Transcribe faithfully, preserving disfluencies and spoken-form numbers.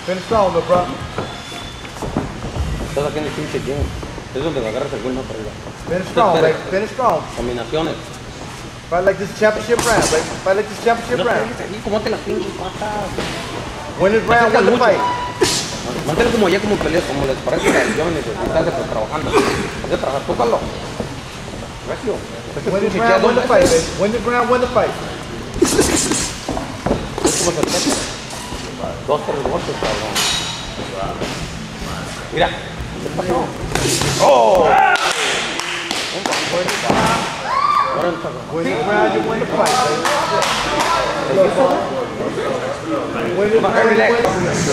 Finish strong, little bro. Estás aquí en el pinche gym. Es donde agarras el gol más arriba. Finish strong, baby. Finish strong. Combinaciones. Fight like this championship round, baby. Fight like this championship No te round. dejes ahí, ¿cómo te las pinches patas? Win this round, win the fight. Mantén como ya como peleas, como les parece la acción y estás pues, trabajando. Has de trabajar, tócalo. Recio. Win this round, win the fight, baby. Win this round, win the fight. Es como se trata. Dos, tres golpes, cabrón. Mira. ¿Qué pasó? ¡Oh! Win this round, you win the fight, baby. Win this round, you win the fight.